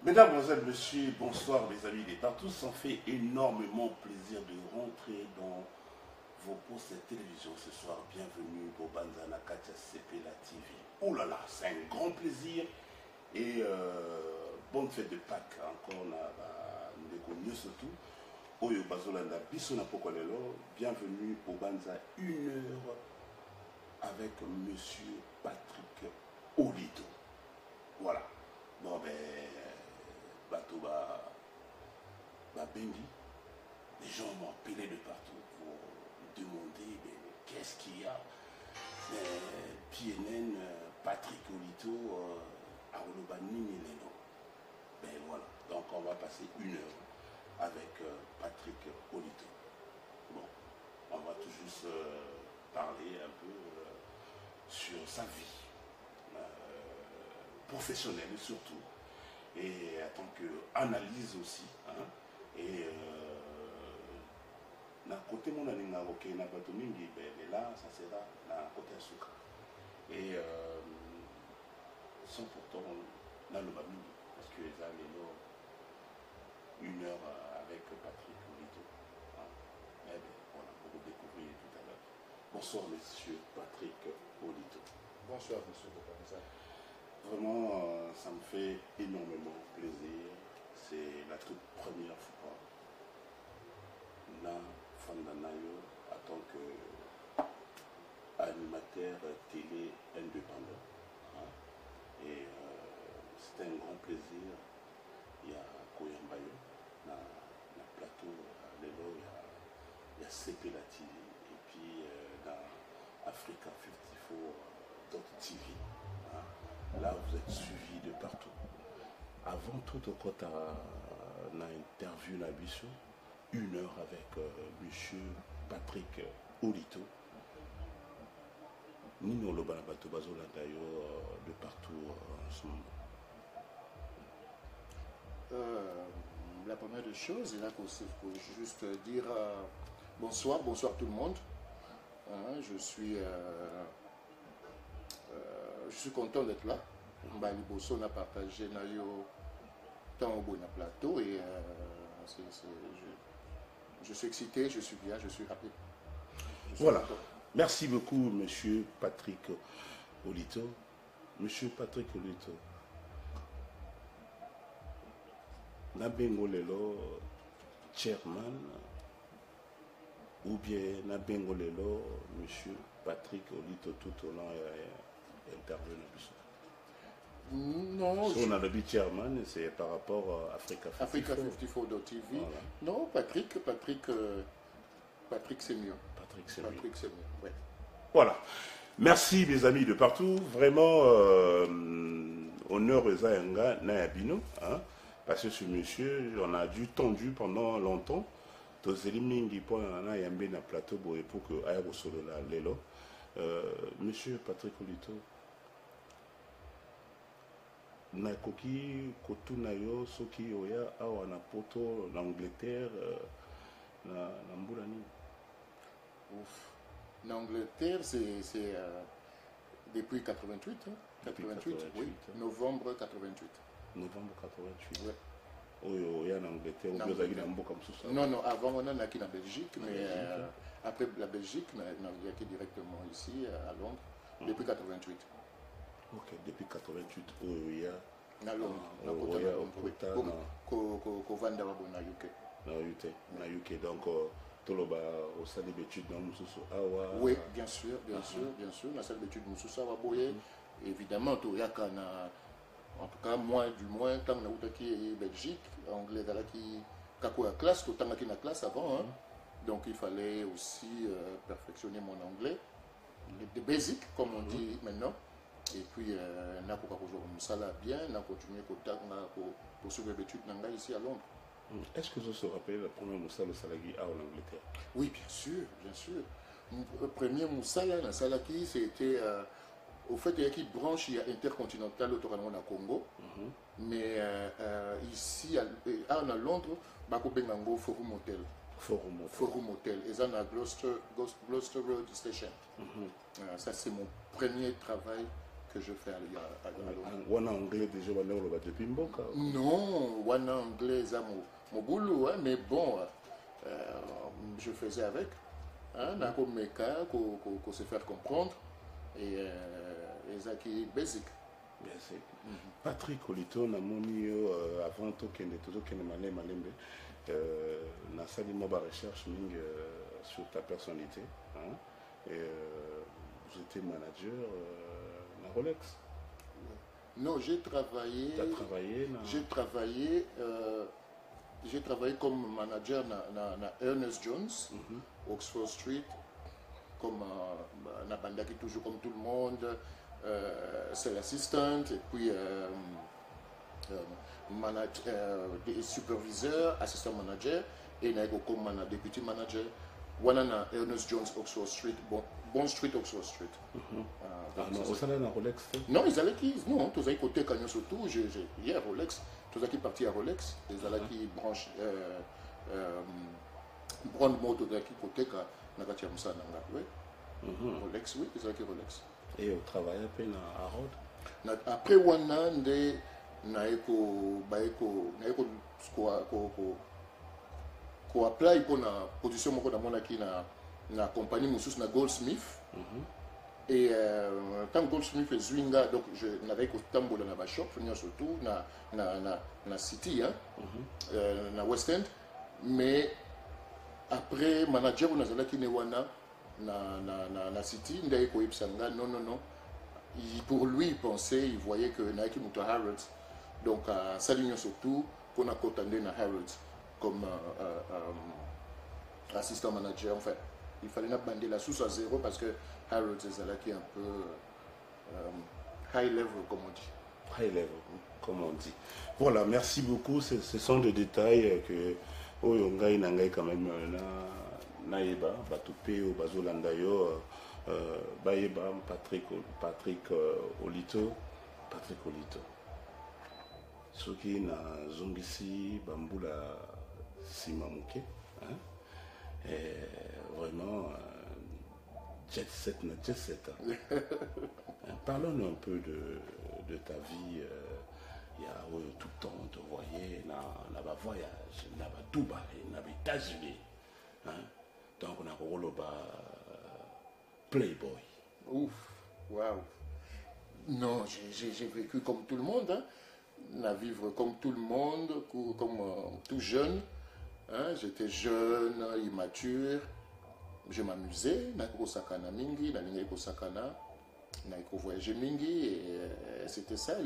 Mesdames, Mesdemoiselles, Messieurs, bonsoir mes amis des partout. Ça fait énormément plaisir de rentrer dans vos postes de télévision ce soir. Bienvenue au Banzana Katia Sepela TV. Oh là là, c'est un grand plaisir et bonne fête de Pâques. Encore, on a mieux surtout. Oyo Bazolanda Bissona Pokolelo. Bienvenue au Banza 1 heure avec Monsieur Pattrick Olito. Voilà. Bon ben. Bateau Bengi, les gens m'ont appelé de partout pour me demander qu'est-ce qu'il y a. PNN, Pattrick Olito, Arolobani Mileno. Ben voilà, donc on va passer 1 heure avec Pattrick Olito. Bon, on va tout juste parler un peu sur sa vie professionnelle surtout. Et en tant qu'analyse aussi. Hein, et na côté mon alinga ok na batomingi mais là ça sera na côté Asuka. Et sans pourtant na le bamingi parce que les amis 1 heure avec Pattrick Olito. Hein. Eh bien voilà, pour vous découvrir tout à l'heure. Bonsoir monsieur Pattrick Olito. Bonsoir monsieur Bokanza. Vraiment, ça me fait énormément plaisir. C'est la toute première fois na Fandanayo en tant qu'animateur télé indépendant. Hein. Et c'est un grand plaisir. Il y a Koyambayo, na plateau, Lelo, il y a Sepela TV, et puis dans Africa 54 TV. Hein. Là, vous êtes suivis de partout. Avant tout, quand on a interviewé la mission, 1 heure avec monsieur Pattrick Olito. Nous, le balabato bazola d'ailleurs de partout en ce moment. La première des choses, là, il faut juste dire bonsoir tout le monde. Hein, je suis content d'être là. On a partagé tant au bon plateau et je suis excité, je suis bien, je suis rapide. Voilà. Merci beaucoup, monsieur Pattrick Olito. Monsieur Pattrick Olito. Nabengolelo chairman ou bien Nabengolelo monsieur Pattrick Olito tout au long intervenu. Non, si on a le but chairman, c'est par rapport à Africa 54 TV. Voilà. Non, Pattrick c'est mieux. Pattrick c'est mieux. Ouais. Voilà. Merci mes amis de partout. Vraiment, honneur aux Zayanga Nayabino. Parce que ce monsieur, on a dû tendu pendant longtemps. Tozelimningi pour un plateau pour que Aero Solo la Lelo. Monsieur Pattrick Olito. Nakoki kotunayo soki oya awa na poto l'Angleterre na mbulani. L'Angleterre c'est depuis 88 hein? 88 oui, novembre 88. Novembre 88. Ouais. Oya en Angleterre ou bien na mboka msusa. Non, avant on a qui en Belgique mais après la Belgique on a qui directement ici à Londres depuis 88. Ok, depuis 88, il y a na Londres, na UK, donc toloba au salle d'études dans Moussoussou Awa. Oui, bien sûr, la salle d'études Moussoussou Awa Boye. Évidemment, tout y a en tout cas moi du moins tant na utaki Belgique, anglais dans la qui kako classe, tout tant na classe avant hein. Donc il fallait aussi perfectionner mon anglais, les basiques comme on dit maintenant. Et puis, on a bien, on a continué pour poursuivre les études ici à Londres. Est-ce que vous vous rappelez le premier Moussala Salagi en Angleterre? Oui, bien sûr. Le premier Moussala Salagi, c'était au fait, il y a une branche intercontinentale au Congo. Mais ici, à Londres, il y a un Forum Hotel. Forum Hotel. Et ça, on a Gloucester Road Station. Ça, c'est mon premier travail que je fais à Londres. On a anglais déjà, on a depuis Mboka. Non, on a anglais à mon boulot, hein, mais bon, je faisais avec. Hein, dans mes cas, qu'on se faire comprendre. Et ça qui est basic. Basic. Pattrick Olito, na moni avant tout qu'il ne malé malembe. Na sali ma recherche sur ta personnalité. Hein, et vous étiez manager na Rolex. Non, j'ai travaillé. Tu as travaillé j'ai travaillé comme manager na Ernest Jones, Oxford Street, comme na banda qui toujours comme tout le monde, c'est l'assistant et puis superviseur, assistant manager et na comme deputy manager. Wana na Ernest Jones Oxford Street, Bon Street Oxford Street. Non, au salaire na Rolex. Non, ils allaient qui non, tous les côtés quand surtout, hier Rolex, tous les qui partis à Rolex, ils allaient qui branche prendre moto de qui côté quand na katia musa nanga, oui. Rolex, oui, ils allaient qui Rolex. Et au travail à peine à Rhodes. Après wana nde naeko ko apply pour na position moko na mona ki na compagnie mususu na Goldsmith. Et tant que Goldsmith et Zwinga, donc je n'avais qu'au tambour dans la shop, surtout na City, hein, na West End. Mais après, manager on a zala qui newana na City, n'avait qu'au Ipsanga, non. Pour lui, il pensait, il voyait que Nike Muto Harrods, donc ça l'union surtout qu'on a contendé na Harrods comme assistant manager, enfin. Il fallait pas bander la sous à zéro parce que Heure c'est là qui est un peu high level, comme on dit. High level, comme on dit. Voilà, merci beaucoup. Ce sont des détails que Oyongai Nangai quand même Naïba, Batupé ou Bazolandayo, Baïba, Pattrick Olito. Pattrick Olito. Ce qui na Zongisi, Bamboula Simamuke. Et vraiment, jet set. Parlons un peu de ta vie. Il y a tout le temps, on te voyait dans le voyage, dans le Dubaï, dans les États-Unis. Donc, on a un playboy. Ouf, waouh. Non, j'ai vécu comme tout le monde. Hein. On a vivre comme tout le monde, comme tout jeune. Hein, j'étais jeune, immature, je m'amusais, naiko sakana mingi, naiko sakana, naiko voyager mingi, et c'était ça,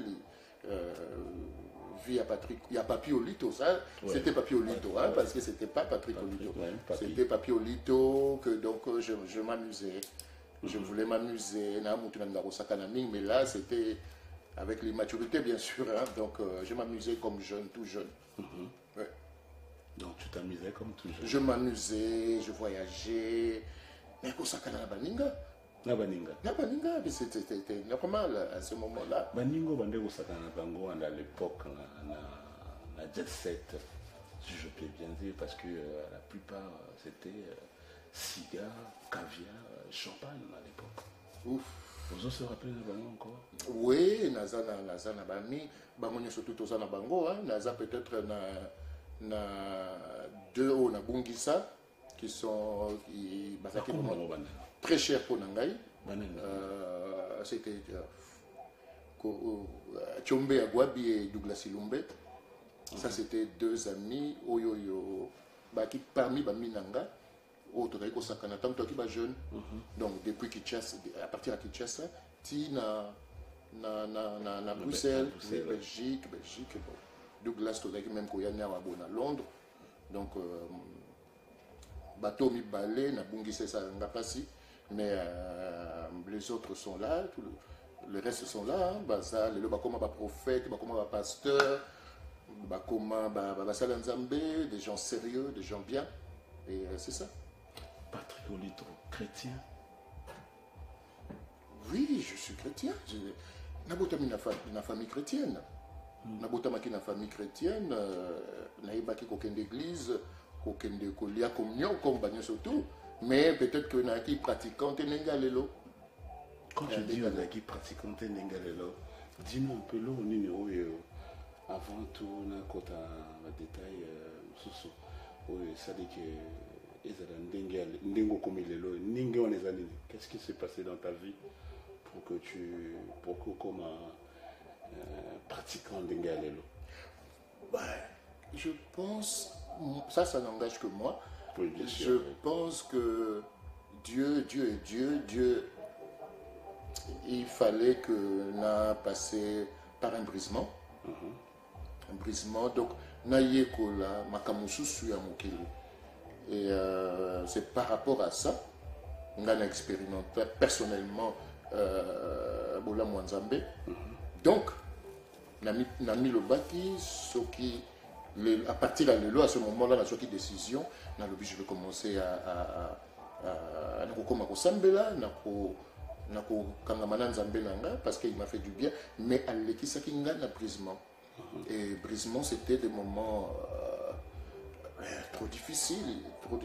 vie à Pattrick, il y a Papi Olito, ça, ouais. C'était Papi Olito, hein, parce que c'était pas Pattrick Olito, c'était Papi Olito, que donc je m'amusais, je voulais m'amuser, mais là c'était avec l'immaturité bien sûr, hein, donc je m'amusais comme jeune, tout jeune. Ouais. Donc tu t'amusais comme toujours. Je m'amusais, je voyageais. Mais pour ça, na baninga. Na baninga. Mais c'était normal à ce moment-là. Baningo bande ko sakana bango à l'époque na jet set, si je peux bien dire, parce que la plupart c'était cigares, caviar, champagne à l'époque. Ouf. Vous se rappelez de bango encore? Oui, nazana bami, bamonyo surtout tozana bango, hein, naza peut-être na deux au na Bungisa qui sont très chers pour Nangai. C'était Tchombe Agwabi et Douglas Ilumbe. Ça c'était deux amis qui parmi Baminanga autres qui sont jeunes. Donc depuis Kinshasa, à partir de Kinshasa, na Bruxelles, Belgique. Bon. Douglas même quand il y a à Londres, donc bateau mi balé na bungise ça n'a pas si, mais les autres sont là, le reste sont là, baza le bakoma ba prophète, bakoma ba pasteur, bakoma ba salanzambe, des gens sérieux, des gens bien, et c'est ça. Pattrick Olito, chrétien. Oui, je suis chrétien. Nabotami na famille chrétienne. Nabotamaki na famille chrétienne, naibaki kokende église, kokende kolia communion comme banyo surtout, mais peut-être que naki pratiquant tenenga lelo. Quand tu dis Ozaki pratiquante Nengalelo, dis-nous un peu le numéro avant tout, on a côté un détail sous ça dit que qu'est-ce qui s'est passé dans ta vie pour que comme pratiquant Nengalelo? Je pense, ça n'engage que moi. Oui, bien sûr, je pense que Dieu, il fallait que l'on a passé par un brisement. Un brisement, donc Nayekola, Makamususu Yamukili. Et c'est par rapport à ça, on a expérimenté personnellement Bola Mwanzambe. Donc, Nami Lobaki, à partir de l'élo, à ce moment-là, la sortie de décision, je vais commencer à parce qu'il m'a fait du bien, mais à l'équipe, il y a un brisement. Et brisement, c'était des moments trop difficiles.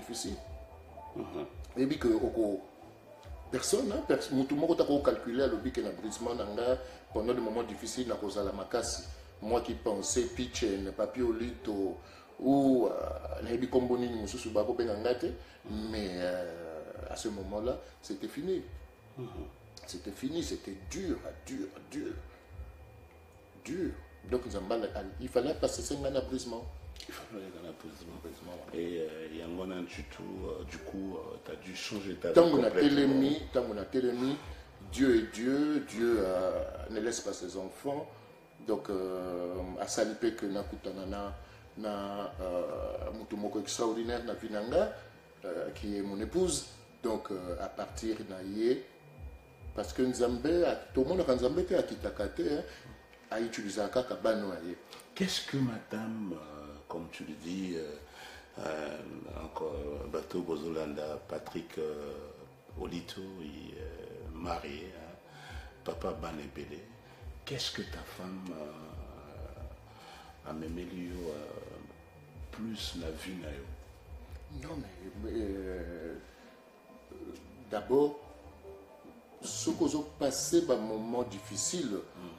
Et puis que personne, tout le monde a calculé que le brisement pendant des moments difficiles, à cause de la makasi. Moi qui pensais pitch papier Olito ou mais à ce moment-là, c'était fini. C'était fini, c'était dur. Donc il fallait passer 5 ans à brisement. Et du coup, tu as dû changer ta vie. Tant qu'on a télémis, Dieu est Dieu ne laisse pas ses enfants. Donc, à Salipé que Nakutanana na Mutumoko extraordinaire na Vinanga, qui est mon épouse. Donc, à partir d'Aïe, parce que Nzambe, tout le monde a Nzambe a Kitakate, a utilisé un kakabano. Qu'est-ce que madame, comme tu le dis, encore Bateau Bozolanda, Pattrick Olito, marié, papa Banebele, qu'est-ce que ta femme a même plus la vue na yo? Non, mais d'abord, ce que j'ai passé un moment difficile,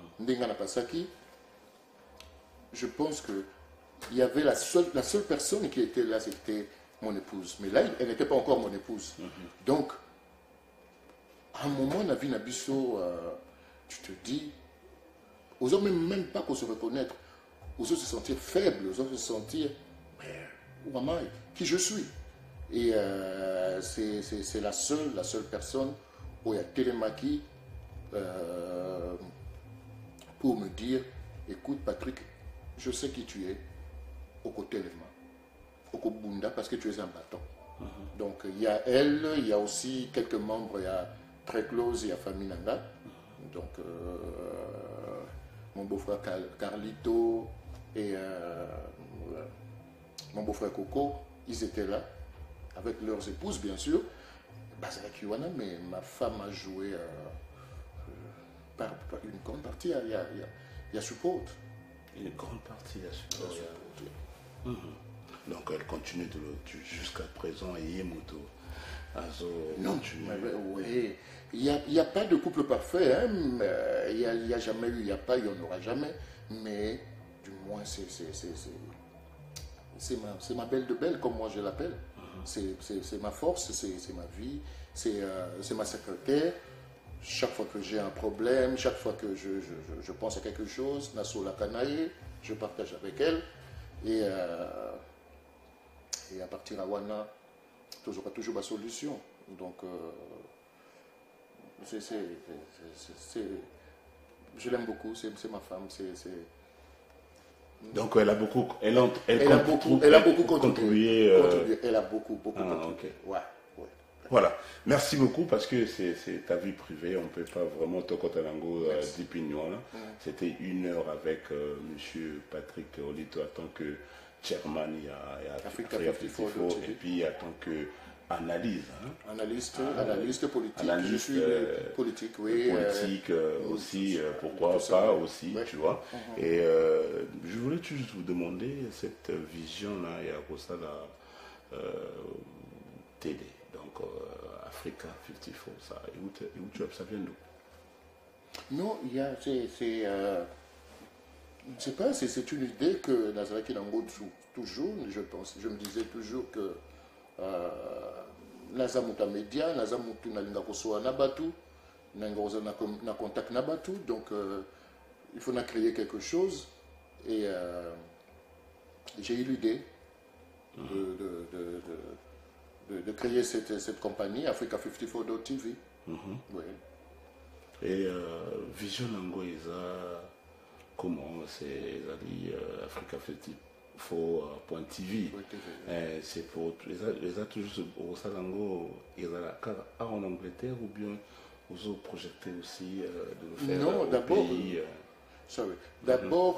je pense que il y avait la seule personne qui était là, c'était mon épouse. Mais là, elle n'était pas encore mon épouse. Donc, à un moment, on a vu Nabiso, tu te dis, aux hommes même pas qu'on se reconnaître, aux autres se sentir faibles, aux autres se sentir, maman, qui je suis. Et c'est la seule personne où il y a Télémaki pour me dire, écoute Patrick, je sais qui tu es, au côté de moi, au Kobunda, parce que tu es un bâton. Donc il y a elle, il y a aussi quelques membres, il y a très close, il y a famille Nanga. Donc mon beau-frère Carlito et mon beau-frère Coco, ils étaient là, avec leurs épouses bien sûr. Mais ma femme a joué par une grande partie, il y a support. Une grande partie, il y a support. Donc elle continue jusqu'à présent, et Yemoto. Non, oui. Il n'y a pas de couple parfait, hein, il n'y a jamais eu, il n'y a pas, il n'y en aura jamais, mais du moins c'est ma belle de belle, comme moi je l'appelle. C'est ma force, c'est ma vie, c'est ma secrétaire. Chaque fois que j'ai un problème, chaque fois que je pense à quelque chose, Nasola Kanaye, je partage avec elle. Et à partir de Wana, toujours ma solution. Donc, je l'aime beaucoup, c'est ma femme. Donc elle a beaucoup, elle a beaucoup contribué. Elle a beaucoup contribué. Okay. Ouais. Voilà, merci beaucoup parce que c'est ta vie privée, on ne peut pas vraiment te Kotalango d'opinion. C'était 1 heure avec monsieur Pattrick Olito en tant que chairman et puis en tant que analyse. Analyste politique. Analyste, je suis politique, oui. Politique aussi, pourquoi pas aussi, ouais. Tu vois. Et je voulais juste vous demander cette vision-là, il y a pour ça la télé. Donc, Africa 54, ça, et où tu as ça vient d'où? Non, il y a, c'est pas, c'est une idée que Nazaraki Nango toujours, je pense. Je me disais toujours que Nazamuta Média, Nazamutu Nalinga Kosoa Nabatu, Nangoza na contact Nabatu, donc il faut créer quelque chose. Et j'ai eu l'idée de créer cette compagnie, Africa54.tv. Oui. Et Vision Nango, comment c'est Africa54.tv. C'est pour les a toujours au Salango, en Angleterre ou bien vous avez projeté aussi de le faire non, d'abord, pays d'abord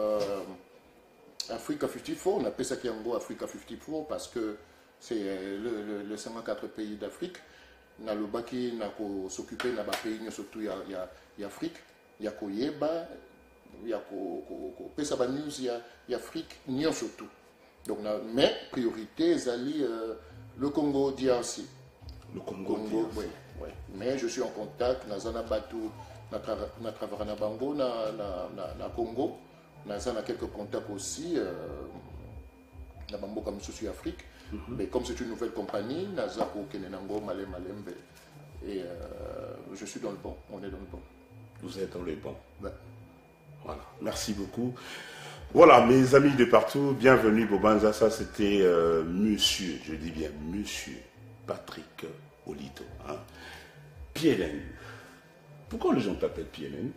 Africa54, on appelle ça Kiango Africa54 parce que c'est le 54 pays d'Afrique. Na le baki na ko s'occuper na ba pays surtout il y a Afrique, il y a Koyeba, il y a ko pesa ba news il y a Afrique, nion surtout. Donc mais priorité zali le Congo DRC. Le Congo DRC. Oui. Mais je suis en contact na zana batu na travailler na Bango na Congo, na zana quelques contacts aussi na Bango comme souci Afrique. Mais comme c'est une nouvelle compagnie, Nazako Kenenango Malem et je suis dans le bon, on est dans le bon. Vous êtes dans le bon. Ouais. Voilà, merci beaucoup. Voilà, mes amis de partout, bienvenue Bobanza. Ça c'était monsieur, je dis bien monsieur Pattrick Olito. Hein. PNN. Pourquoi les gens t'appellent PNN?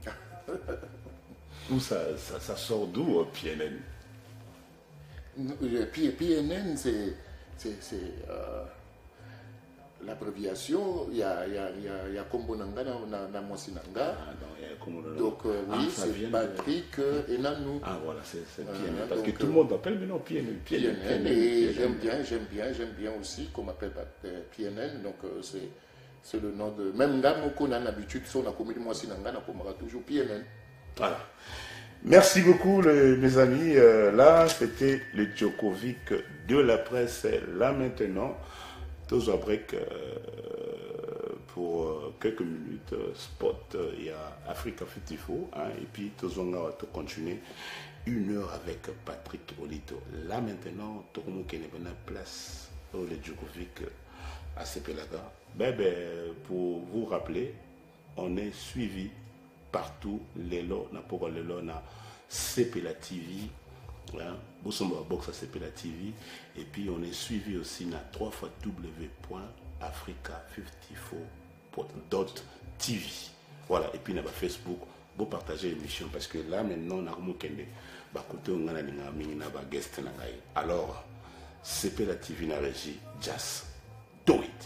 Où ça sort d'où PNN? PNN, c'est l'abréviation. Il y a Kombo Nanga na Mosinanga. Donc oui, c'est Pattrick et Nanou. Ah voilà, c'est PNN. Parce que tout le monde appelle maintenant PNN. PNN et j'aime bien aussi qu'on m'appelle PNN. Donc c'est le nom de... Même là, on a l'habitude, si on a commis Mosinanga, on a toujours PNN. Voilà. Merci beaucoup mes amis. Là, c'était le Djokovic de la presse. Là maintenant, tous un break pour quelques minutes. Spot, il y a Africa54. Hein, et puis, tous on va continuer 1 heure avec Pattrick Olito. Là maintenant, tout le monde qui est en place pour le Djokovic à Sepelaga. Pour vous rappeler, on est suivi partout, Lelo, na pour Lelo, na Sepela TV, Boussomba Box à Sepela TV, et puis on est suivi aussi na www.africa54.tv. Voilà, et puis na Facebook, vous partagez l'émission parce que là maintenant on a remonqué, alors Sepela TV na régie, just do it.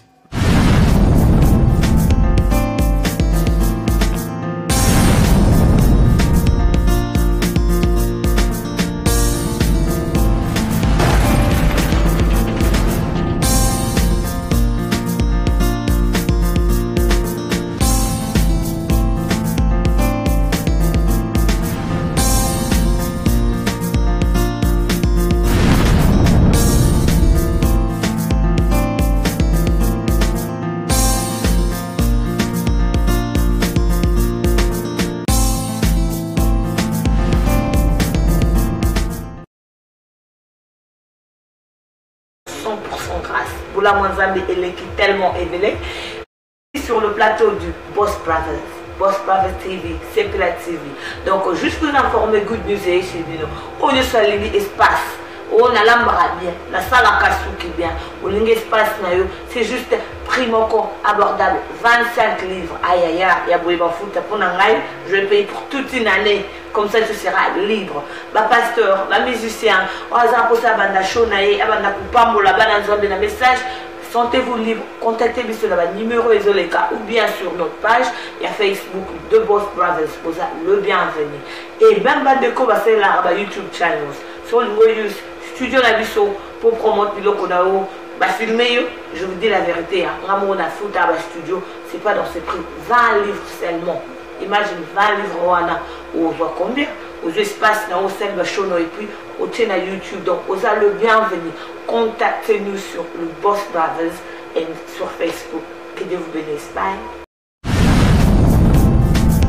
La Mwanzambi elle est tellement éveillée sur le plateau du Boss Brothers TV, Sepela TV. Donc juste pour vous informer, good news et chez nous, on est sur l'espace, on a l'ambra bien, la salle à cassou qui bien, on a l'espace c'est juste primoco abordable, 25 livres. Aïe aïe aïe, il y a beaucoup de foot pour n'engager, je vais payer pour toute une année. Comme ça, tu seras libre. Ma pasteur, ma musicien, on a un banda shonaye, abanda kupambo la bana nzombe na message. Sentez-vous libre, contactez-moi sur le numéro Isoleka ou bien sur notre page. Il y a Facebook de Boss Brothers pour ça, le bienvenu. Et même Bandeko va faire la YouTube channel. Sur le studio Nabiso pour promouvoir le Kodao. Bah filmer, je vous dis la vérité, on a foutu à studio, c'est pas dans ce prix, 20 livres seulement. Imagine 20 livres, on voit combien? Aux espaces, au sein de Chono et puis au tien YouTube. Donc, vous avez le bienvenu. Contactez-nous sur le Boss Brothers et sur Facebook. Que Dieu vous bénisse. Bye.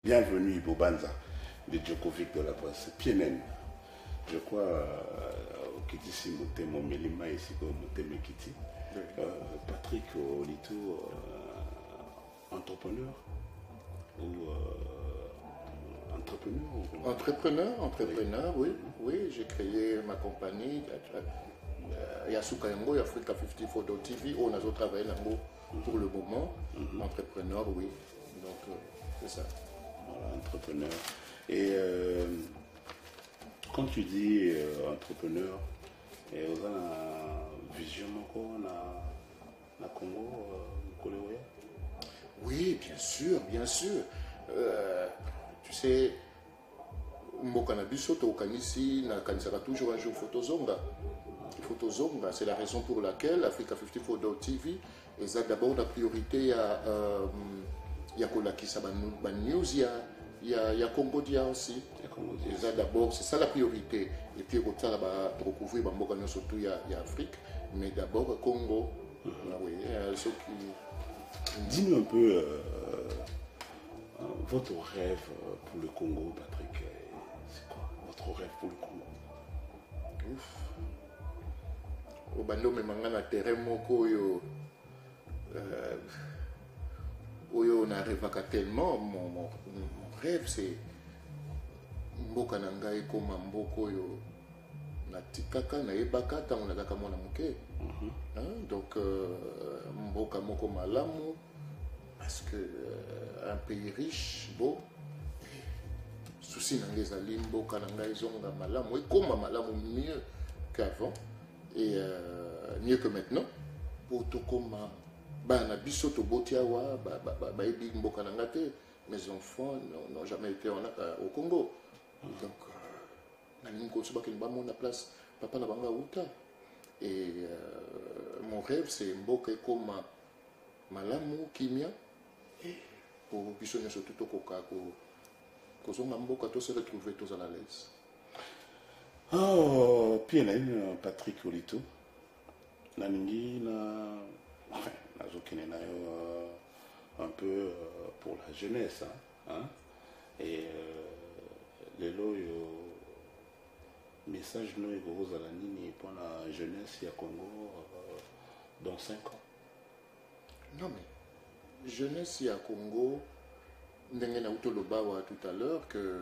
Bienvenue Bobanza, le Djokovic de la presse. Pienen, je crois que d'ici mon Melima ici comme Mekiti. Pattrick Olito, entrepreneur ou entrepreneur, oui. Oui, j'ai créé ma compagnie. Yasuka Yango, Africa 54 TV, on a travaillé pour le moment. Entrepreneur, oui. Donc, c'est ça. Voilà, entrepreneur. Et quand tu dis entrepreneur, et on a vision na Congo, oui, bien sûr, bien sûr. Tu sais, Mokanabiso, Tokanisi, Nakanisaka toujours un jour Photozonga. Photozonga, c'est la raison pour laquelle Africa 54 TV est d'abord la priorité à Yakolakisa News, il y a Cambodia aussi. D'abord, c'est ça la priorité. Et puis, on va recouvrir surtout il y a Afrique, mais d'abord Congo. Oui, dis-nous un peu votre rêve pour le Congo, Pattrick. C'est quoi votre rêve pour le Congo? Au bando me mangana terrain moko yo on arrive à tellement mon rêve c'est mboka na ngai koma mboko yo na tikaka na ebaka tango na kaka mona muke. Donc mboka moko malamu parce que un pays riche beau souci na les ali mboka na ngai zonga malamu et koma malamu mieux qu'avant et mieux que maintenant pour tout comme bana biso to botiawa ba ebi mboka na ngate. Mes enfants n'ont jamais été au Congo. Donc nalingo soba kin ba mona place papa na banga uta. Et mon rêve c'est mboka comme malamu kimia pour biso nyo surtout to koka ko zonga mboka to se retrouver tous à l'aise. Oh, puis il y a une Pattrick Olito. Naningi na enfin na un peu pour la jeunesse hein? Et les lots message nous et gros à la ligne pour la jeunesse il y a Congo dans 5 ans. Non mais jeunesse il y a Congo ndenge utolobawa tout à l'heure que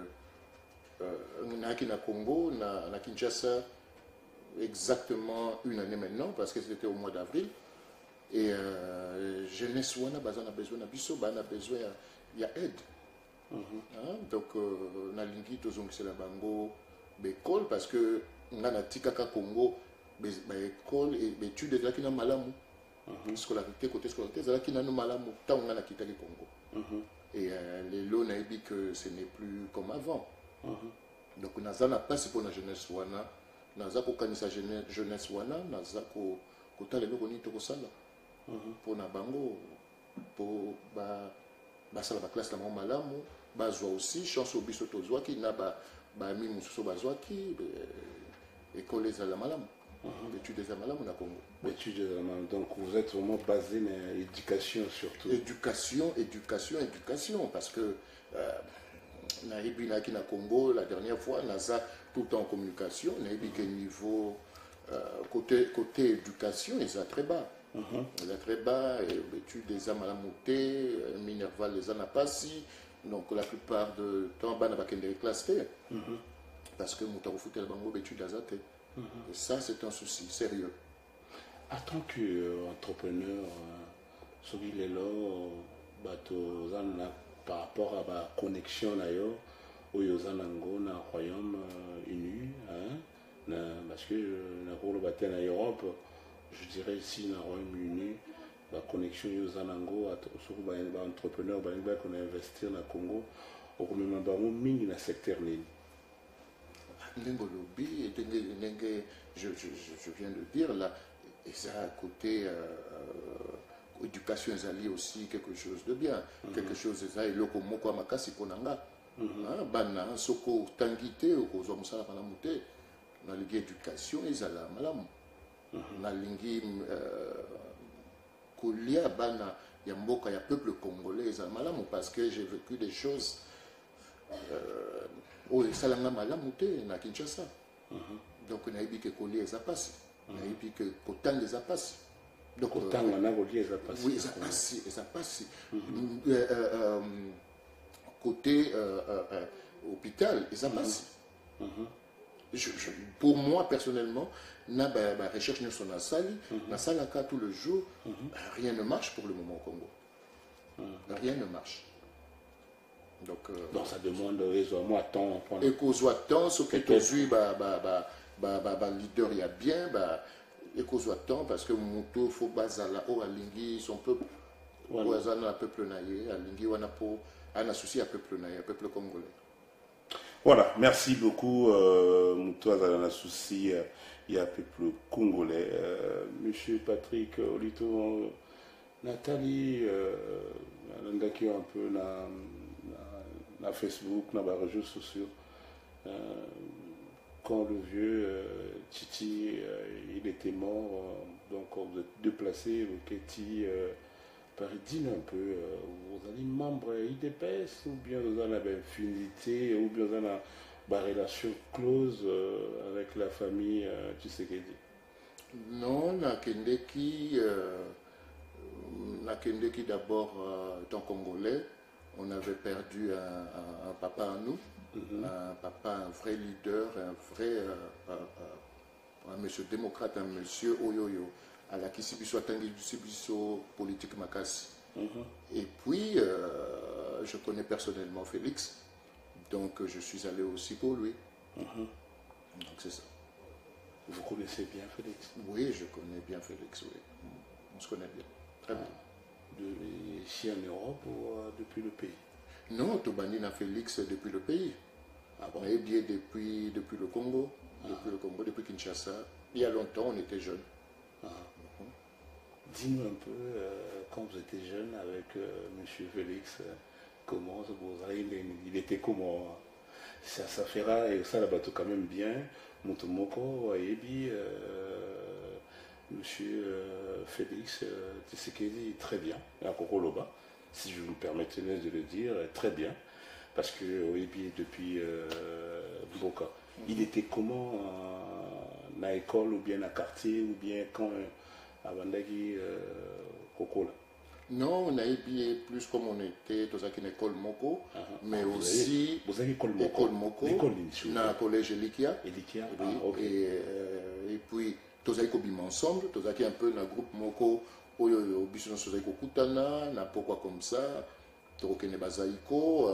na Congo na Kinshasa exactement une année maintenant parce que c'était au mois d'avril. Et jeunesse wana bazana besoin na biso bana besoin il y a aide. Donc na lingi tozongisa la bango l'école parce que on a tikaka Congo école et études de la kina malamu. Scolarité côté scolarité za la kina no malamu tant on a quitté le Congo. Et les lots na dit que ce n'est plus comme avant. Donc on a na passe pour la jeunesse wana naza ko kanisa jeunesse wana naza ko kotala loko ni to kosala. Pour na bango pour basala ba classe la malamu bazwa aussi chance obiso tozwa ki na ba mi mususo bazwa ki école za la malamu études za malamu na Congo. Études za malamu, donc vous êtes vraiment basé na éducation surtout. Éducation parce que na ibi na ki na Congo la dernière fois naza tout en communication na ibi que niveau côté éducation ils sont très bas. Il est très bas, études des âmes à la montée, Minerval les anapassi, donc la plupart de temps, il n'y a des classes parce que nous avons foutu le bango d'études à Zate. Et ça, c'est un souci sérieux. En tant qu'entrepreneur, celui qui est là, par rapport à la connexion, où il y a un Royaume-Uni, parce que pour le bâtiment en Europe, je dirais ici dans le Royaume-Uni, la connexion Yozanango, surtout les entrepreneurs qui ont investi dans le Congo, au même dans le secteur ligne. Je viens de dire là, et ça à côté éducation est aussi quelque chose de bien, quelque chose est le komoko amakasi ponanga, bana soko tangité au kozo musala pana muté, na ligue éducation ezala malamu. Na lingi kolia bana ya mboka ya peuple congolais ezala malamu parce que j'ai vécu des choses oyo esalanga malamu te na Kinshasa. Donc nayebi ke kolia eza pasi, nayebi ke kotanga eza pasi. Donc kotanga na kolia eza pasi. Oui, eza pasi. Côté hôpital eza pasi. Pour moi personnellement, na recherche nous sont na salaka tout le jour, rien ne marche pour le moment au Congo. Rien ne marche. Donc ça demande raisonnement à temps. Et qu'on soit temps, ce que tu as vu, leader il y a bien, et qu'on soit temps parce que moto faut bazala o alingi son peuple, bazana peuple naïe, alingi wana po un associé à peuple naïe, peuple congolais. Voilà, merci beaucoup. Moto azala souci il y a peuple congolais. Monsieur Pattrick, Olito, Nathalie, qui un peu na Facebook, na les réseaux sociaux. Quand le vieux Titi, il était mort, donc vous êtes déplacé, le Keti, dis-nous un peu, vous avez membre IDPS ou bien vous avez une affinité ou bien vous avez une relation close avec la famille Tshisekedi? Non, Nakendeki d'abord, étant congolais, on avait perdu un papa à nous, un papa, un vrai leader, un monsieur démocrate, un monsieur Oyoyo, à la Kisibiso politique Makassi. Et puis, je connais personnellement Félix, donc je suis allé aussi pour lui. Donc c'est ça. Vous connaissez bien Félix? Oui, je connais bien Félix, oui. On se connaît bien, très bien. Ici en Europe ou depuis le pays? Non, Tobani n'a Félix depuis le pays. On est bien depuis le Congo, depuis Kinshasa. Il y a longtemps, on était jeunes. Dis-nous un peu, quand vous étiez jeune avec M. Félix, comment vous avez, il était comment? Ça fera et ça là-bas quand même bien. Montomoko, Ebi, Monsieur Félix Tshisekedi, très bien, à Kokoloba, si je vous permettez de le dire, très bien, parce que Ebi, depuis Boka, il était comment à l'école, ou bien à quartier, ou bien quand à Bandagi Kokola? Non, on a été plus comme on était dans une école Moko, mais aussi vous avez école Moko, dans le collège Elikia. Et puis, tous les cobim ensemble, tous les un peu dans le groupe Moko, au Bisson Sosaiko Kutana, n'a pourquoi comme ça, Tokene Bazaiko,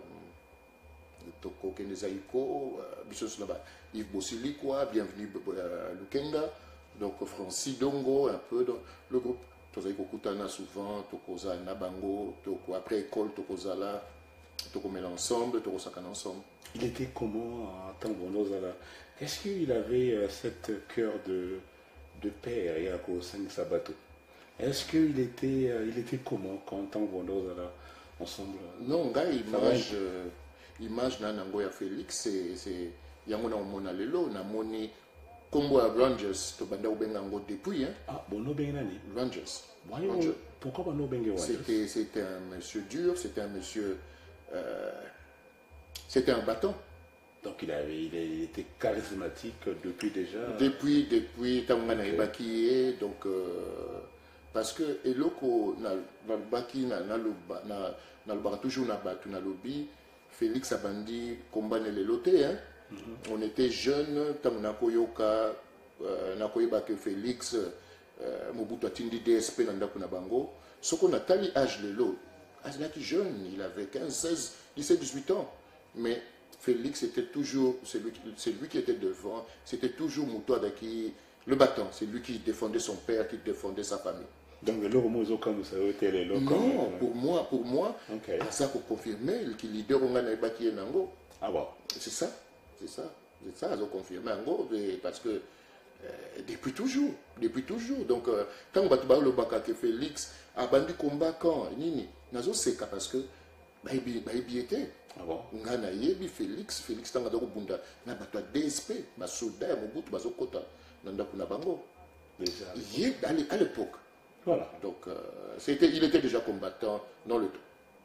Tokene Zaiko, Bisson là-bas, Yves Bossili, quoi, bienvenue à Lukenga, donc Francis Dongo, un peu dans le groupe. Tozaiko Kutana souvent, Tokoza Nabango, Toko après école, Tokoza là, Toko mêle ensemble, Toko Sakana ensemble. Il était comment en tant que Est-ce qu'il avait cette cœur de père et à cause 5 sabato? Est-ce qu'il était comment quand en tant que ensemble? Non, gars, image Nanango ya Félix, c'est Yamona Omona Lelo, Namoni. Combo à Rangers, tu banda ubengango depuis, hein? Ah, Bono Benani? Rangers. Pourquoi Bono Bengue? C'était un monsieur dur, c'était un monsieur. C'était un bâton. Donc il était charismatique depuis déjà. Depuis Tamana Ebaki, donc. Parce que Eloko, Nalbaki, Nalbara toujours Nabatu, Nalobi, Félix Abandi, combat les lotés, hein? On était jeunes, tant Nakoyoka, Nakoyoba que Félix, Mobutu Atindi DSP Nandakuna Bango. Ce qu'on a tali âge le lot, âge là qui jeune, il avait 15, 16, 17, 18 ans. Mais Félix était toujours, c'est lui qui était devant, c'était toujours Moutouadaki, le bâton, c'est lui qui défendait son père, qui défendait sa famille. Donc le Romozo comme ça a été les locaux. Non, pour moi, okay. Ça pour confirmer, qu'il leader on a Naibaki et Nango. Ah bon? C'est ça, ils ont confirmé Nango, parce que depuis toujours. Donc quand on va le baka que Félix a bandu combat quand Nini, nazo seka parce que Baïbi était. Ah bon? Ngana yebi Félix tanga doko bunda na batwa DSP, basoda ya Mobutu bazokota nanda kuna bango. Déjà. À l'époque. Voilà. Donc il était déjà combattant dans le temps.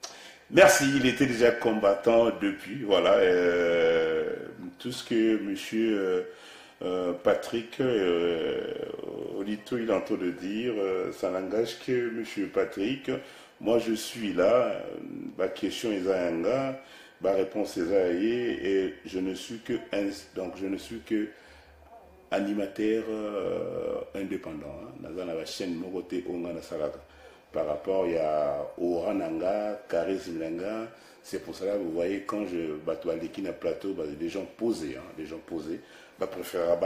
Merci, il était déjà combattant depuis, voilà. Tout ce que monsieur Pattrick Olito il est en train de dire, ça n'engage que monsieur Pattrick. Moi je suis là, ma question est à ma réponse est à et je ne suis que animateur indépendant. Dans la chaîne Moroté Ongana Salaka. Par rapport à Orananga, Charisme Langa, c'est pour cela que vous voyez quand je bateau à l'équine à plateau, des gens posés, préférer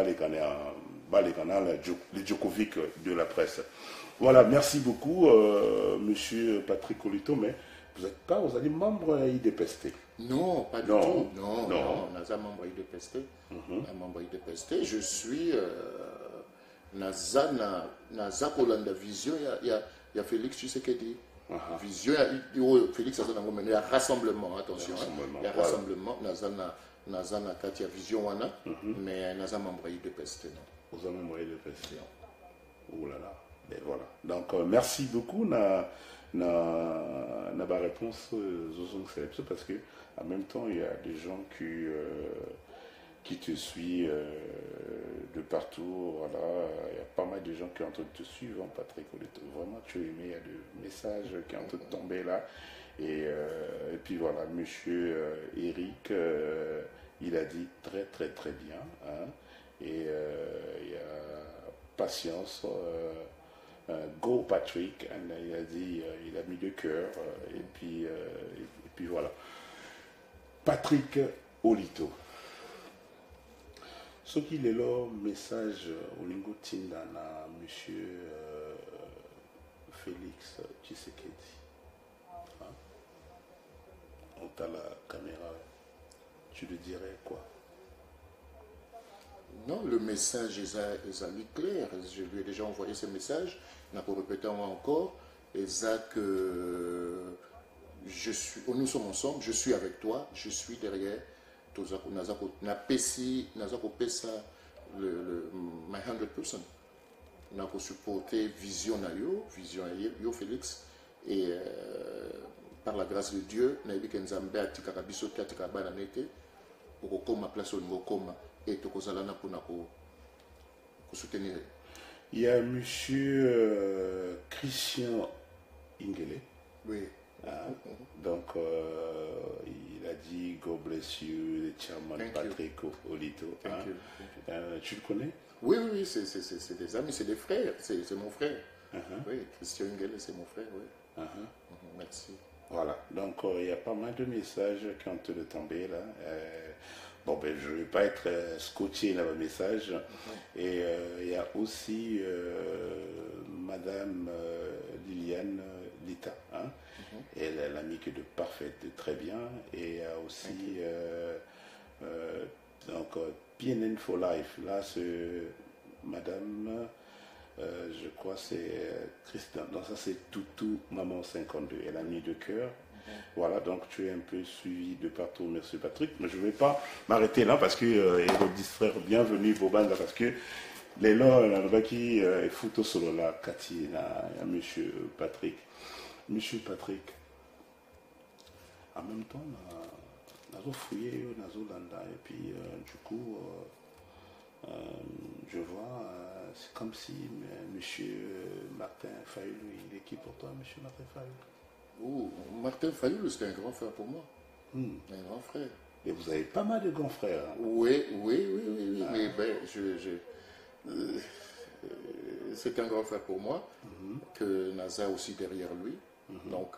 les Djokovic de la presse. Voilà, merci beaucoup, monsieur Pattrick Olito, mais vous n'êtes pas, vous allez membre IDPST. Non, pas du tout. Non, on n'a pas membre IDPST. Membre IDPST, je suis Naza Kolanda Vision, il y a Félix, tu sais ce qu'il dit. Vision, Félix, il y a rassemblement, attention. Il y a rassemblement, Nazana Katia Vision, mais Naza membre IDPST. Vous avez membre IDPST. Oh là là. Et voilà. Donc, merci beaucoup. Na réponse parce que en même temps il y a des gens qui te suivent de partout. Voilà, il y a pas mal de gens qui sont en train de te suivre, Pattrick. Vraiment, tu as aimé, il y a des messages qui sont en train de tomber là. Et puis voilà, monsieur Eric, il a dit très très très bien. Hein, et il y a patience. Go Pattrick, il a dit, il a mis de cœur, et puis voilà. Pattrick Olito. Ce qu'il est là, message au lingo tindana, monsieur Félix Tshisekedi. Hein? On t'a la caméra, tu le dirais quoi? Non, le message est clair. Je lui ai déjà envoyé ce message. On a pour répéter encore. Et ça que nous sommes ensemble. Je suis avec toi. Je suis derrière. My 100%. On a supporté vision yo Félix. Et par la grâce de Dieu, on a dit que nous avons pour ma place au niveau coma. Et pour soutenir. Il y a monsieur Christian Ingele. Oui. Donc, il a dit God bless you, le chairman Pattrick Olito. Tu le connais? Oui, c'est des amis, c'est des frères. C'est mon frère. Oui, Christian Ingele, c'est mon frère. Oui. Merci. Voilà. Donc, il y a pas mal de messages qui ont été tombés là. Bon, ben, je ne vais pas être scotché dans le message. Et il y a aussi Madame Liliane Lita. Hein? Elle est l'amie de parfaite, de très bien. Et il y a aussi donc PNN for Life. Là, c'est Madame, je crois c'est Christian. Donc ça, c'est Toutou Maman 52. Elle a mis de cœur. Voilà, donc tu es un peu suivi de partout, merci Pattrick, mais je ne vais pas m'arrêter là parce que et vous distraire, bienvenue Bobanda, parce que les là qui est photo solo là, Cathy, là, monsieur Pattrick, en même temps, on a fouillé, on a landa, et puis du coup, je vois, c'est comme si monsieur Martin Fayulu, il est qui pour toi, monsieur Martin Fayulu? Oh, Martin Fayulu, c'était un grand frère pour moi. Un grand frère. Et vous avez pas mal de grands frères. Hein? Oui. Mais ben, c'est un grand frère pour moi, que Naza aussi derrière lui. Donc,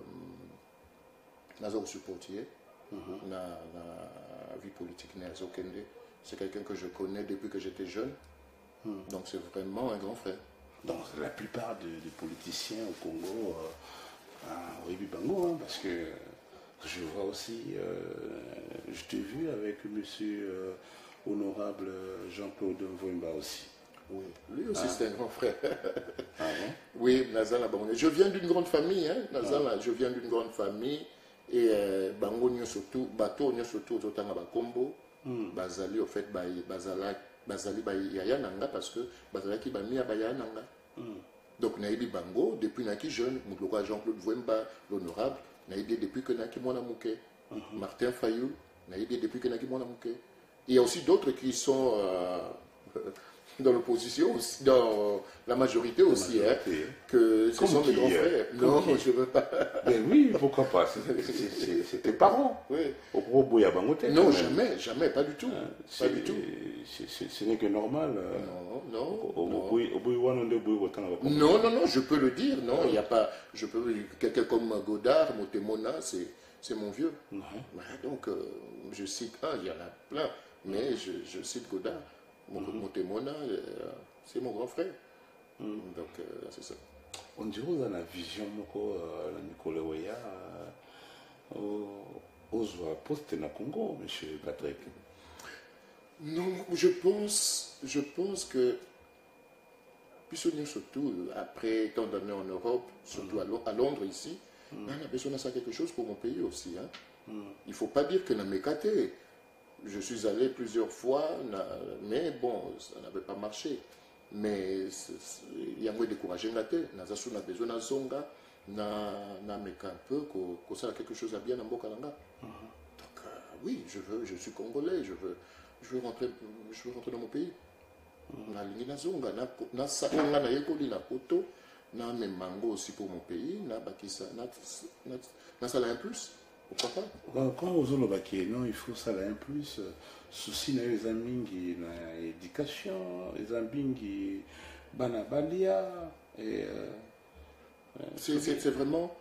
Naza aussi portier. La vie politique Naza Kende. C'est quelqu'un que je connais depuis que j'étais jeune. Donc, c'est vraiment un grand frère. Donc, la plupart des politiciens au Congo. Oui, Bango, hein, parce que je vois aussi, je t'ai vu avec monsieur honorable Jean-Claude Mvoimba aussi. Oui, lui aussi c'est un grand frère. Ah bon? Oui, Nazala Bango. Je viens d'une grande famille, hein, Nazala, je viens d'une grande famille, et Bango surtout, Bato surtout, Zotanga Bakombo, Bazali, au fait, Bazali Yayananga, parce que Bazali qui Bamia Bayananga. Donc, Naïbi Bango, depuis Naki jeune, Jean-Claude Vouemba, l'honorable, n'a aidé depuis que Naki Mwana Mouké. Martin Fayou n'a aidé depuis que Naki Mwana Mouké. Il y a aussi d'autres qui sont dans l'opposition, dans la majorité aussi, hein, que ce sont mes grands frères. Non, je ne veux pas. Mais oui, pourquoi pas? C'est tes parents. Oui. Non, jamais, pas du tout. Pas du tout. Ce n'est que normal. Non, je peux le dire. Non, il n'y a pas. Je peux. Quelqu'un comme Godard, Motemona, c'est mon vieux. Donc, je cite un, il y en a plein, mais je cite Godard. Motemona, c'est mon grand frère. Donc, c'est ça. On dirait dans la vision, la Nicolas Weya, aux postes na Congo, monsieur Pattrick. Non, je pense que, puisque surtout, après tant d'années en Europe, surtout à Londres ici, on a besoin de ça quelque chose pour mon pays aussi. Hein. Il ne faut pas dire que n'a mécaté. Je suis allé plusieurs fois, mais bon, ça n'avait pas marché. Mais il y a moins découragé na tête. N'a besoin de zonga, n'a méca un peu, que ça a quelque chose à bien dans Bokalanga. Donc oui, je suis congolais, je veux rentrer dans mon pays. Na lingi na zonga, na sakanga na yekoli na poto, na même mango aussi pour mon pays, na bakisa, na sala un plus. Pourquoi pas? Quand aux Olobaki, non, il faut ça là un plus. Souci na les amis qui na éducation, les amis qui banabalia et c'est vraiment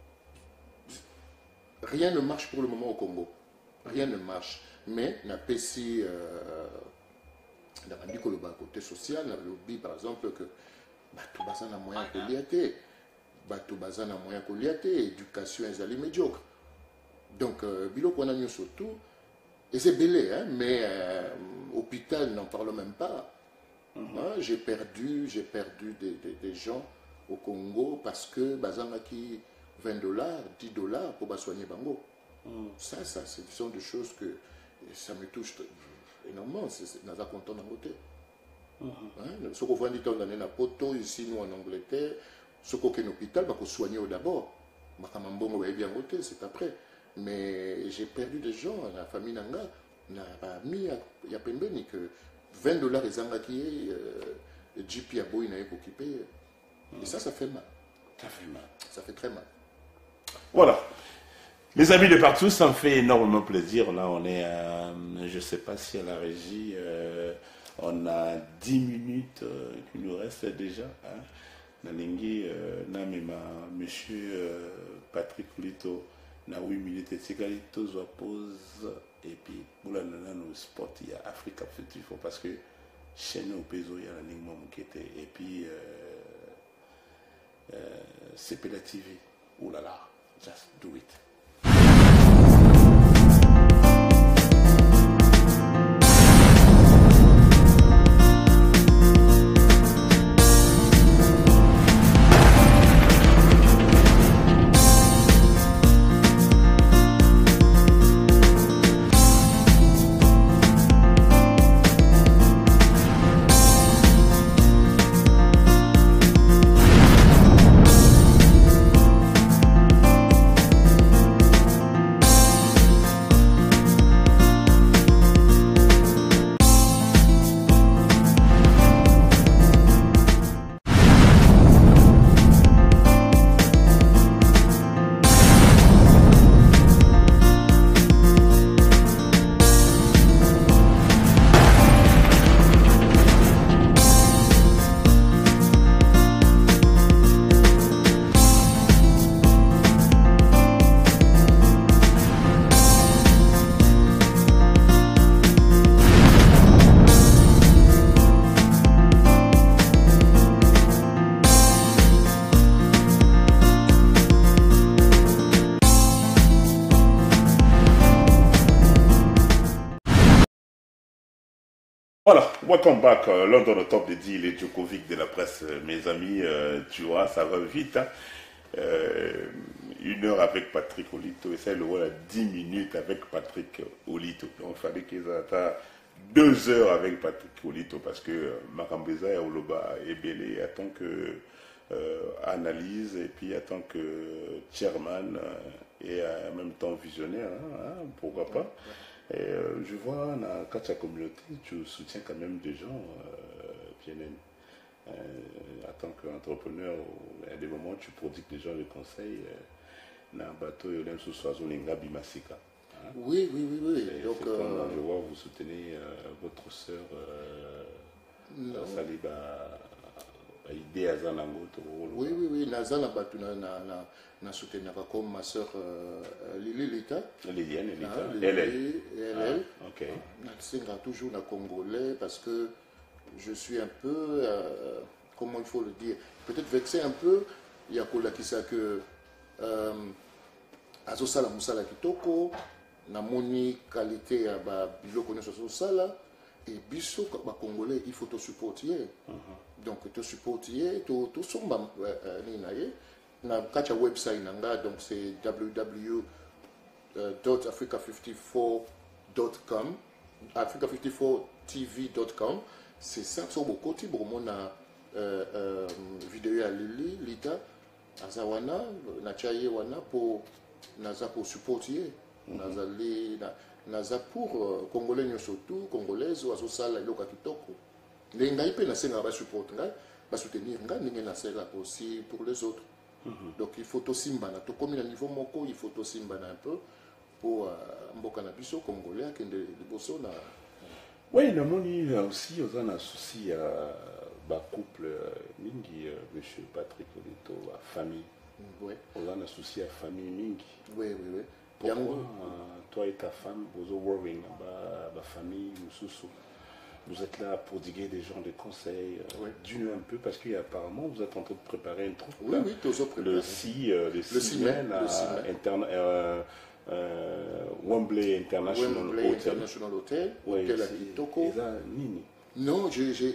rien ne marche pour le moment au Congo. Rien ne marche. Mais na pesi dans le côté social, na lobby par exemple que bato bazana moyen koliate, bato bazana moyen koliate, éducation ezali médiocre. Donc, biloko on a surtout, et c'est belé, hein, mais hôpital, n'en parle même pas. J'ai perdu des gens au Congo parce que bazanga qui $20, $10 pour soigner Bango. Ça, ce sont des choses que ça me touche énormément. C'est dans un content d'un côté. Ce qu'on voit dans la poto, ici, nous en Angleterre, ce qu'on est en hôpital, il faut soigner d'abord. C'est après. Mais j'ai perdu des gens, la famille Nanga n'a pas mis à Pembeni que $20 les Zanga qui est JP à Boy n'a pas occupé. Et ça fait mal. Ça fait mal. Ça fait très mal. Voilà. Les amis de partout, ça me fait énormément plaisir. Là, on est à, je ne sais pas si à la régie, on a 10 minutes qui nous restent déjà. Nalingi, monsieur Pattrick Olito. Na 8 minutes et c'est tous pause et puis pour la no sport il y a Africa Future parce que chez nous au pays il y a la ligne qui était et puis c'est la TV. Oh là là, just do it. Voilà, welcome back. L'un dans le top des deals, les Djokovic de la presse, mes amis, tu vois, ça va vite. Hein. 1 heure avec Pattrick Olito, et ça, le voilà 10 minutes avec Pattrick Olito. Donc, il fallait qu'ils attendent 2 heures avec Pattrick Olito, parce que Makambeza et Oloba est belé, attend que analyse et puis en tant que chairman et en même temps visionnaire, pourquoi pas. Et je vois dans la communauté, tu soutiens quand même des gens, en tant qu'entrepreneur, il y a des moments où tu prodigues des gens de conseils dans un bateau et même sous soiseau Lingabi Masika. Oui. Donc, je vois, vous soutenez votre soeur Saliba. Idée à Zanango. Oui. Nazana Batu na soutenir comme ma soeur Lilita. Liliane, elle. Ok. Je toujours na Congolais parce que je suis un peu, comment il faut le dire, peut-être vexé un peu. Il y a qui sait que Azosala Musala Kitoko, na moni qualité à bilo connaissance Azosala. Et biso ba Congolais il faut te supporter. Donc te supporter, to somba ni naye na kacha website nanga, donc c'est www.africa54.com africa54tv.com. c'est ça sur beaucoup ti bon na vidéo ya Lita azawana na chaye wana pour naza pour supporter nazali naza pour congolais surtout congolaise ou azosala iloka kitoko ngai pe na senga ba support ngai ba soutenir ngai ninge na sela aussi pour les autres. Donc il faut aussi mbana to comme na niveau moko il faut aussi mbana un peu pour mboka na biso congolais qui de bosso na. Oui, le monde aussi aux un souci ba couple mingi monsieur Pattrick Olito à famille. Oui. Aux un souci à famille mingi. Oui. Pourquoi toi et ta femme vous worrying ba famille mususu. Vous êtes là pour diguer des gens de conseils, d'une un peu, parce qu'apparemment vous êtes en train de préparer une troupe. Oui, toujours préparé. Le 6 mai à Wembley International Hotel. Hotel à Kitoko. Non,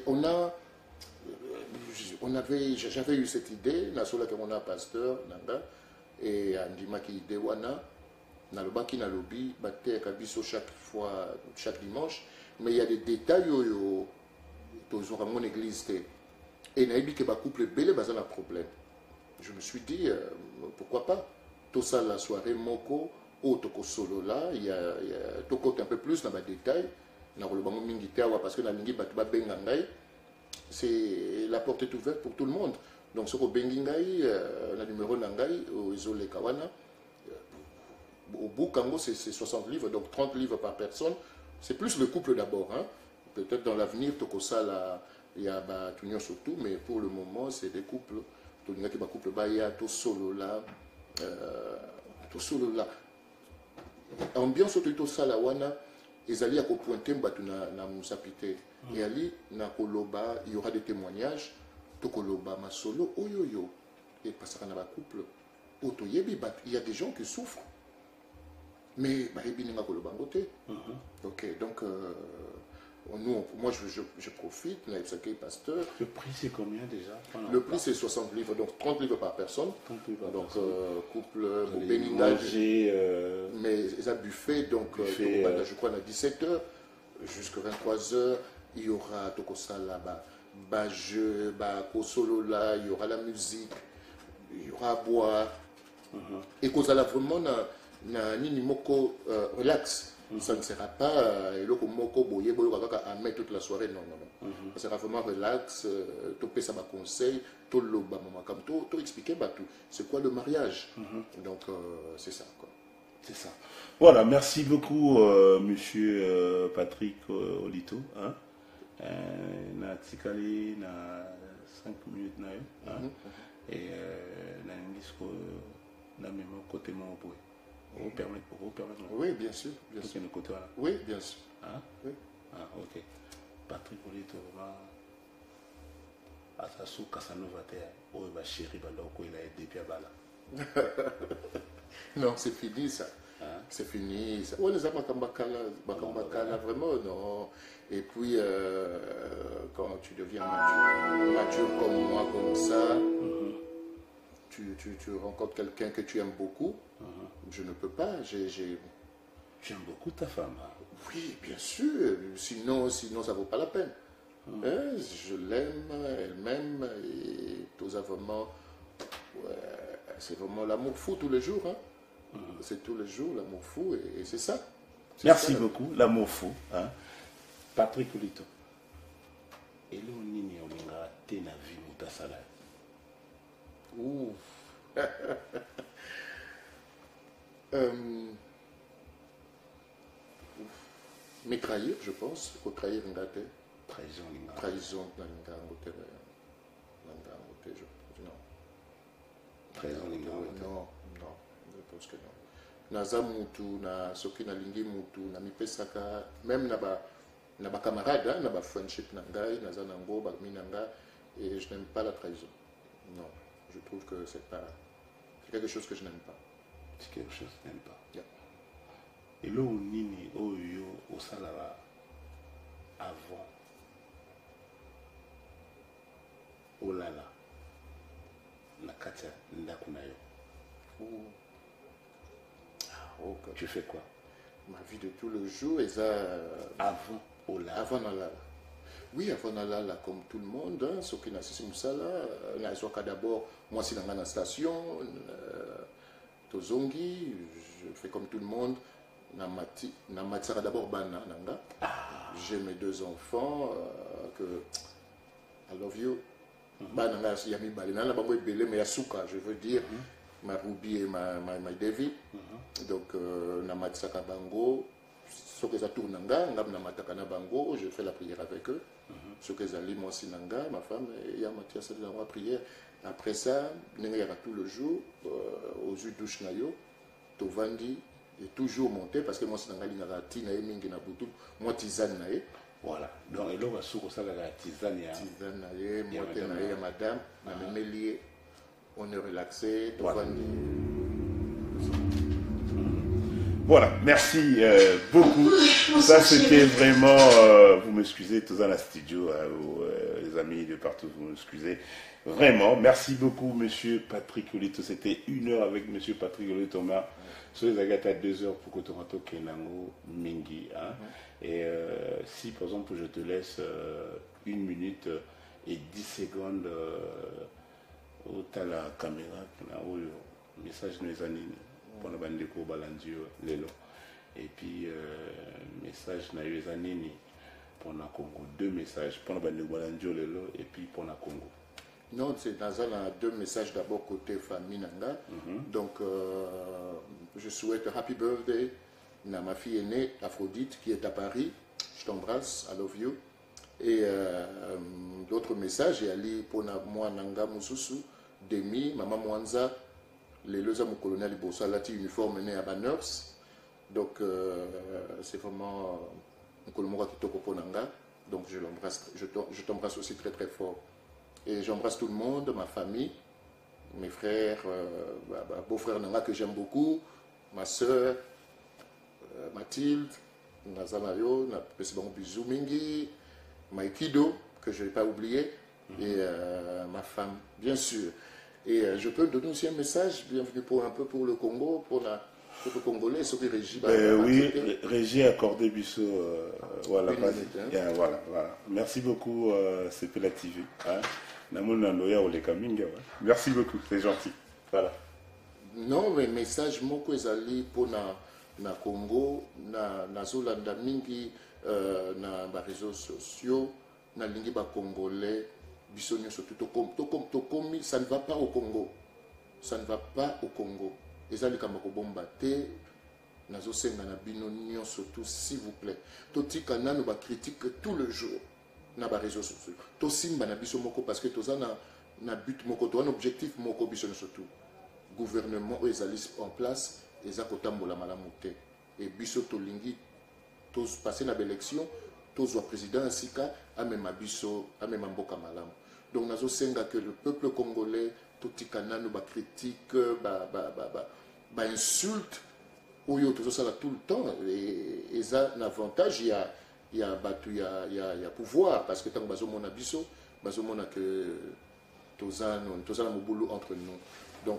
j'avais eu cette idée, on a pasteur, et Andima qui idée wana, nalobaki nalobi, batte kabiso chaque dimanche. Mais il y a des détails où ils ont mon église et naïbi que ba couple belé bazana problème. Je me suis dit pourquoi pas tout ça la soirée moko au toko solo là il y a toko un peu plus dans les détails na le bango mingi tawa parce que na lingi batu ba benga ngai c'est la porte est ouverte pour tout le monde. Donc ce ko bengi ngai na numéro na ngai au isolé kawana au bout kango c'est 60 livres donc 30 livres par personne. C'est plus le couple d'abord. Peut-être dans l'avenir, il y a tout surtout, mais pour le moment, c'est des couples. Tout le couple baya, tout solo là. Ambiance tout ça là, wana, ils allaient à pointer na musapité. Et ali na koloba, il y aura des témoignages. To koloba ma solo, oyoyo. Et parce qu'on a un couple, il y a des gens qui souffrent. Mais ok, donc moi je profite, pasteur. Le prix c'est combien déjà? Le prix c'est 60 livres, donc 30 livres par personne. 30 livres donc couple, mais il y a buffet, donc je crois à 17h jusqu'à 23h, il y aura Tokosa là-bas, jeu, solo là, il y aura la musique, il y aura à boire. Et qu'on a vraiment nini moko relax, ça ne sera pas le moko boye à mettre toute la soirée, non. Ça sera vraiment relax, topé ça ma conseil, tout le maman comme tout expliquer tout c'est quoi le mariage. Donc c'est ça quoi. C'est ça. Voilà, merci beaucoup monsieur Pattrick Olito na tikali na 5 minutes na et na ngisco na même côté mon boy. Vous permettez. Oui, bien sûr. Oui, bien sûr. Oui. Ok. Pattrick Olito, à sa sous Casanova terre, où il va chérir, il a aidé bien bala. Non, c'est fini ça. C'est fini. On les a bakambakala, vraiment, non. Et puis, quand tu deviens mature comme moi, comme ça, tu rencontres quelqu'un que tu aimes beaucoup. Je ne peux pas. Tu aimes beaucoup ta femme? Oui, bien sûr. Sinon ça ne vaut pas la peine. Je l'aime, elle m'aime, et tout ça vraiment, c'est vraiment l'amour fou tous les jours. Hein. C'est tous les jours l'amour fou, et c'est ça. Merci beaucoup, l'amour fou. Hein. Pattrick Olito. Et là, on a été na vie mutasala. Ouh. Mais trahir, je pense. Faut trahir un gâté. Trahison, Trahison, non. Trahison, non, je pense que non. Naza mutu, na soki na lingi mutu, na mipesaka, même na ba camarade, na ba friendship nangai, naza nango, ba minanga, et je n'aime pas la trahison. Non, je trouve que c'est quelque chose que je n'aime pas. C'est quelque chose que je n'aime pas. Yeah. Et là, on nini, oyo, au salava, avant, olala, na katia, ndakunayo. Okay. Tu fais quoi? Ma vie de tous les jours, et ça. Avant olala. Avant olala. Oui, avant olala, comme tout le monde, hein, ce qui n'a pas ça, d'abord, moi, c'est dans la station, Tozongi, je fais comme tout le monde. Namatsara d'abord bana nanga. J'ai mes 2 enfants que I love you. Bananga yami balina na bango ebele mais yasuka, je veux dire ma Ruby et ma Devi. Donc namatsaka bango ce que ça tourne nanga ngam namataka na bango, je fais la prière avec eux. Ce que zali moi aussi nanga, ma femme et ya Mathias dans la prière. Après ça, nenga tout le jour aux yeux douche nayo, tovandi et toujours monter parce que moi c'est dans la ligne tina et mingi na butu moi tisane na voilà donc et là on va sur ça la tisane na moi na madame na memeli on est relaxé tovandi. Voilà, merci beaucoup. Ça c'était vraiment, vous m'excusez tous dans la studio, les amis de partout, vous m'excusez. Vraiment, merci beaucoup monsieur Pattrick Olito. C'était 1 heure avec monsieur Pattrick Olito. Sur les agates à 2 heures pour que tu rentres au Kenango Mingi. Hein? Et si par exemple je te laisse 1 minute et 10 secondes au la caméra, message nous anime. Pour la bande de Balandio Lelo. Et puis, message na Yezanini pour la Congo. 2 messages pour la bande de Balandio Lelo et puis pour la Congo. Non, c'est dans un 2 messages d'abord côté famille Nanga. Donc, je souhaite happy birthday à ma fille aînée, Aphrodite, qui est à Paris. Je t'embrasse, I love you. Et d'autres messages, il y a li pour moi Nanga Mususu, Demi, Maman Mwanza. Les deux mon colonel Bossa Lati uniforme né à Banners. Donc c'est vraiment un colonel qui toque au Nanga. Donc je l'embrasse, je t'embrasse aussi très très fort. Et j'embrasse tout le monde, ma famille, mes frères, beau-frère Nanga que j'aime beaucoup, ma soeur Mathilde, Nazamayo, bisou Mingi, Maikido, que je n'ai pas oublié, et ma femme, bien sûr. Et je peux donner aussi un message, bienvenue pour un peu pour le Congo, pour le Congolais, ce qui Régie. Oui, Régie accordé Bissot. Voilà, voilà. Merci beaucoup, c'est la TV. Merci beaucoup, c'est gentil. Voilà. Non, mais message moko ezali pour na Congo, na Zolanda mingi, na ba réseaux sociaux, na lingi ba Congolais. Ça ne va pas au Congo. Ça ne va pas au Congo. Les alliés comme Bombaté, Nazo Sengana Binonion, surtout, s'il vous plaît. Toti Kana nous critique tout le jour. Na ba réseaux sociaux. Tosimba na biso moko parce que toza na but moko, to un objectif moko biso surtout. Gouvernement les alliés en place, les akotambola malamuté. Et biso tolingi, tous passer na l'élection, tous wa président Sika, amema biso, amema mboka malamu. Donc, nous avons que le peuple congolais, tout le monde critique, insulte, tout le temps. Et ça, un avantage, il y a pouvoir, parce que tant que nous avons abisso, nous avons que tous un boulot entre nous. Donc,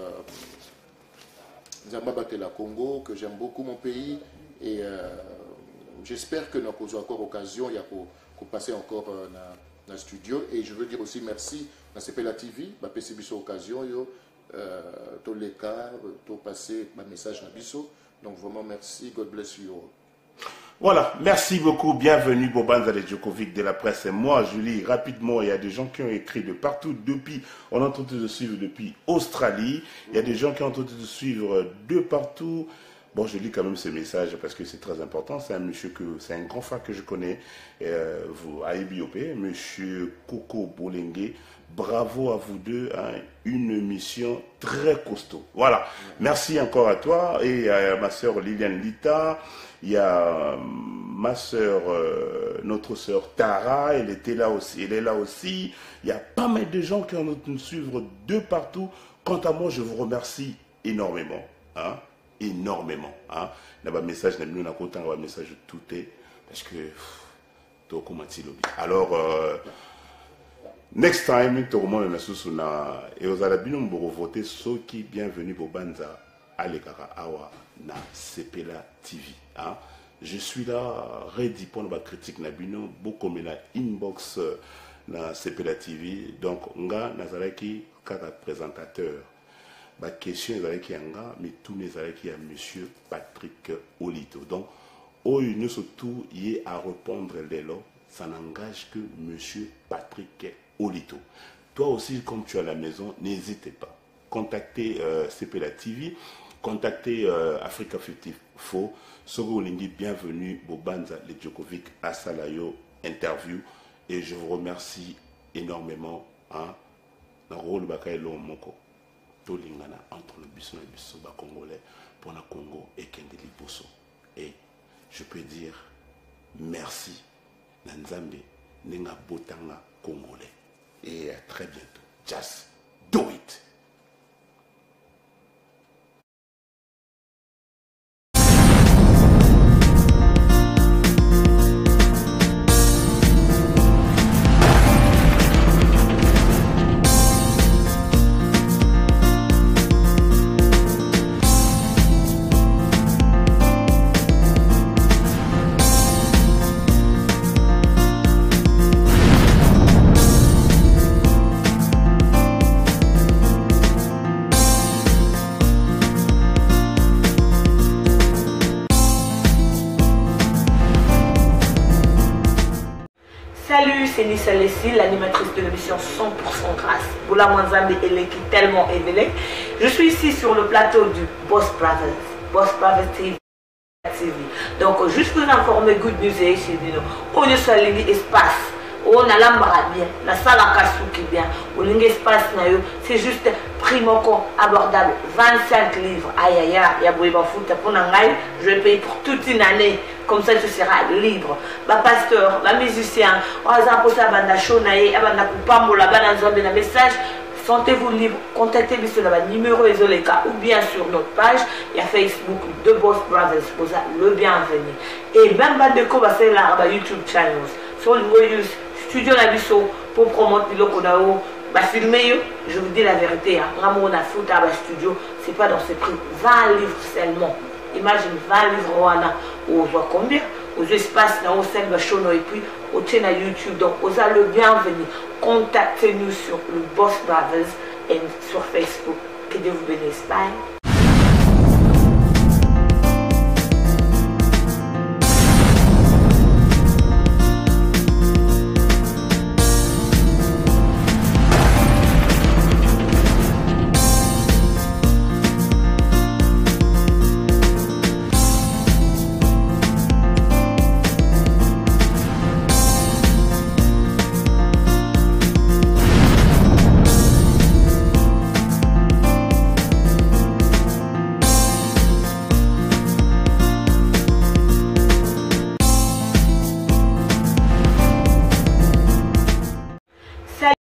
nous avons battu la Congo, que j'aime beaucoup mon pays, et j'espère que nous avons encore l'occasion, passer encore dans le studio. Et je veux dire aussi merci à CPLA TV, bah PCB sur occasion, tous les cas, tout passer ma message à Bisso. Donc vraiment merci, God bless you. Voilà, merci beaucoup, bienvenue Bobanza de Djokovic de la presse. Et moi, je lis rapidement, il y a des gens qui ont écrit de partout, on a tenté de suivre depuis Australie, il y a des gens qui ont tenté de suivre de partout. Bon, je lis quand même ce message parce que c'est très important. C'est un monsieur c'est un grand frère que je connais, à IBOP, monsieur Coco Bolengue. Bravo à vous deux, hein, une mission très costaud. Voilà, merci encore à toi et à ma soeur Liliane Lita. Il y a ma soeur, notre soeur Tara, elle était là aussi, elle est là aussi. Il y a pas mal de gens qui ont nous suivre de partout. Quant à moi, je vous remercie énormément, hein, énormément, hein. Là-bas, message, nous avons un message tout est parce que tout comment alors. Next time, tout le monde est sous na et aux Arabino pour voter ceux qui bienvenue pour Banza Alekara Awa na CPLA TV. Hein? Je suis là ready pour la critique na bino beaucoup mais la inbox na CPLA TV donc nga nazalaki kaka présentateur. Ma question est qui nga mais tout les avec monsieur Pattrick Olito. Donc au nous surtout y à répondre les lots, ça n'engage que monsieur Pattrick Olito. Toi aussi, comme tu es à la maison, n'hésitez pas. Contactez CPLA TV, contactez Africa 54, Sogo Olingi, bienvenue, Bobanza, le Djokovic, à Salayo, interview. Et je vous remercie énormément. Hein, dans le rôle de Moko, Tolingana, entre le Bisson et le Bisson congolais, pour le Congo et Kendeli Bosso. Et je peux dire merci. Nanzambe, Nenga Botanga, Congolais. Et à très bientôt. Just do it. Salut, c'est Nissa Lessie, l'animatrice de l'émission 100% grâce. Boula Mwanzambe Eleki tellement révélé. Je suis ici sur le plateau du Boss Brothers TV. Donc, juste pour vous informer, good news et ici, on est sur l'ingé espace. On a l'embara bien, la salle à cassou qui bien. Au l'ingé espace, c'est juste prix abordable. 25 livres. Aïe aïe aïe, ya boué foot pour n'angaï. Je vais payer pour toute une année. Comme ça, tu seras libre. Ma pasteur, ma musicien, on a un peu ça, banda chonaye, abanda kupambo, la banda zombe, na message. Sentez-vous libre, contactez-moi sur le numéro Isoleka ou bien sur notre page. Il y a Facebook de Boss Brothers, pour ça, le bienvenu. Et même bande de co va faire là, YouTube channels. Sur le studio Nabiso pour promouvoir le Kodao. Bah, filmer, je vous dis la vérité, on a foutu à studio, c'est pas dans ce prix, 20 livres seulement. Imagine 20 livres, on voit combien, aux espaces, au sein de Chono et puis au chaîne à YouTube. Donc, vous avez le bienvenu. Contactez-nous sur le Boss Brothers et sur Facebook. Que Dieu vous bénisse. Bye.